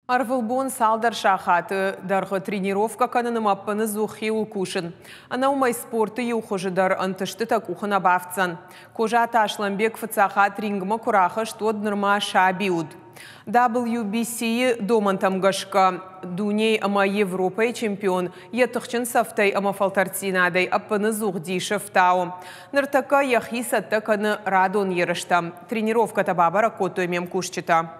Арвылбон салдар шахаты дарғы тренировка каныным аппаны зухи улкушын. Ана умай спорты юхожыдар антышты такухын абавцан. Кожа Ашламбек фыцахат рингма курахы штод нырма шабиуд. WBC домантам гашка дуней ама Европа чемпион етықчын сафтай ама фалтартинадай аппаны зух дишев тау. Ныртака яхи саттаканы радон ерышта. Тренировка табабара коту емем кушчита.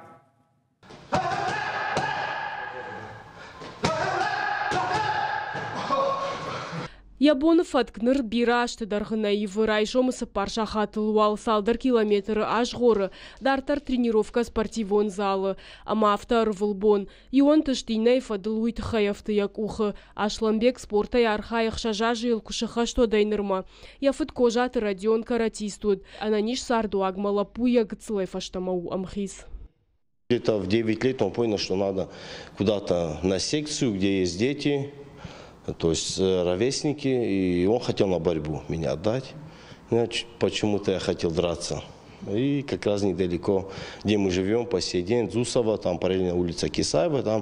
Ябонов аткныр бирашты дарғына евырай жомысы парша хатылуал салдар километры аж горы, дартар тренировка спортивон залы, ама автор вылбон. Ион тыштейнай фадылуйт хаяфты як ухы, Ашламбек спортай архаях шажажы илкушыха что дайнырма. Яфыт кожаты радион каратистуд, ананиш сарду агмала пуя гцлай фаштамау амхис. Где-то в 9 лет он понял, что надо куда-то на секцию, где есть дети, то есть ровесники, и он хотел на борьбу меня отдать. Почему-то я хотел драться. И как раз недалеко, где мы живем по сей день, Зусова, там параллельно улица Кисаева, там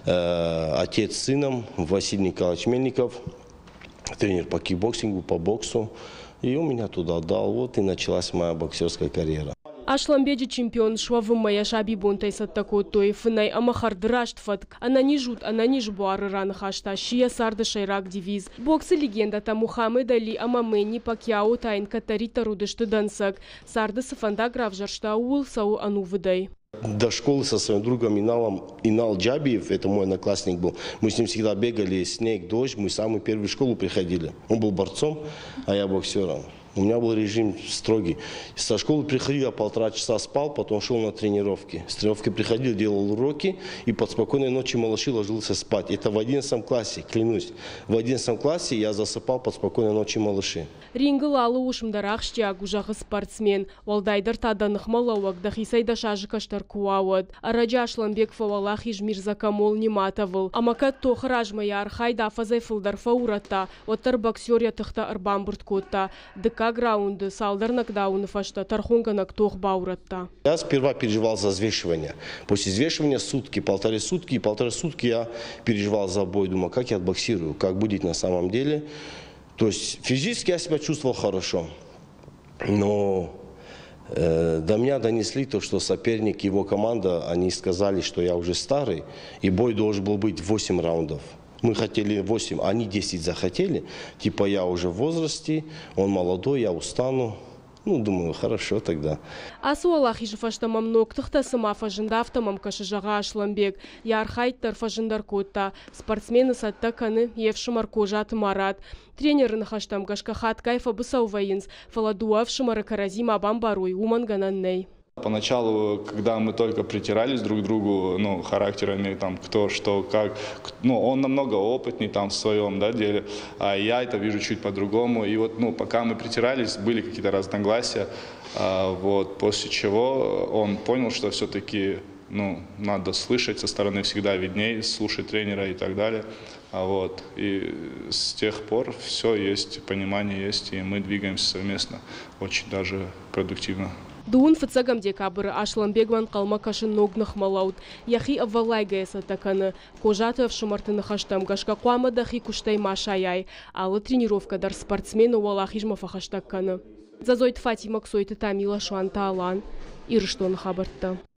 отец с сыном, Василий Николаевич Мельников, тренер по кикбоксингу, по боксу. И он меня туда отдал, вот и началась моя боксерская карьера. Ашламбеджи чемпион швавы моя шаби бонтайсат такой той фынай амахар драштфатк. Она не буары раны хашта, шия сарды шайрак девиз. Боксы легенда та Мухаммед Али Амамени Пакьяу тайн катарита рудышты дансак. Сарды сафанда гравжаршта уыл сау ану выдай. До школы со своим другом Инал Джабиев, это мой одноклассник был, мы с ним всегда бегали, снег, дождь, мы самую первую школу приходили. Он был борцом, а я боксером. У меня был режим строгий. Со школы приходил, я 1,5 часа спал, потом шел на тренировки. С тренировки приходил, делал уроки и под спокойной ночи малыши ложился спать. Это в 11 классе, клянусь. В 11 классе я засыпал под спокойной ночи малыши. Рингл алы ушымдарах штиаг ужағы спортсмен. Валдайдар таданых малауак дахисайда шажыкаштар куауад. Араджа Ашламбек фавалах ижмирза камол нематавыл. Амакат тохыр ажмая архайда фазай фылдар фаурата. Оттар боксер ятыхта арбамбурт котта. Граунды, салдар нокдауны фашта, тархунга нактох бауратта. Я сперва переживал за взвешивание. После взвешивания сутки, 1,5 сутки я переживал за бой. Думал, как я отбоксирую, как будет на самом деле. То есть физически я себя чувствовал хорошо. Но до меня донесли то, что соперник, его команда, они сказали, что я уже старый. И бой должен был быть 8 раундов. Мы хотели 8, они 10 захотели. Типа я уже в возрасте, он молодой, я устану. Ну, думаю, хорошо тогда. Асуалах ижфаштамам ноктыхта сама фажында автомам кашыжаға Ашламбек. Ярхайттар фажындар котта. Спортсмены сатта каны евшымар кожаты марат. Тренерын хаштам гашкахат кайфа бысау вайынс. Фаладуав шымары каразим абам баруй, уман гананней. Поначалу, когда мы только притирались друг к другу, ну, характерами, там, кто, что, как, ну, он намного опытней там в своем, да, деле, а я это вижу чуть по-другому. И вот, ну, пока мы притирались, были какие-то разногласия, вот, после чего он понял, что все-таки, ну, надо слышать со стороны всегда виднее, слушать тренера и так далее. Вот, и с тех пор все есть, понимание есть, и мы двигаемся совместно, очень даже продуктивно. Дуун фыцагам декабры Ашламбегман қалма кашын ногнах малаут. Яхи аввалай гайса таканы. Кожаты авшымартыны хаштам гашка қуама дахи куштай машаяй. Алы тренировка дар спортсмену валахижма фахаштакканы. Зазойт Фатима ксойты Тамила Шуанта Алан. Ирыштон хабартта.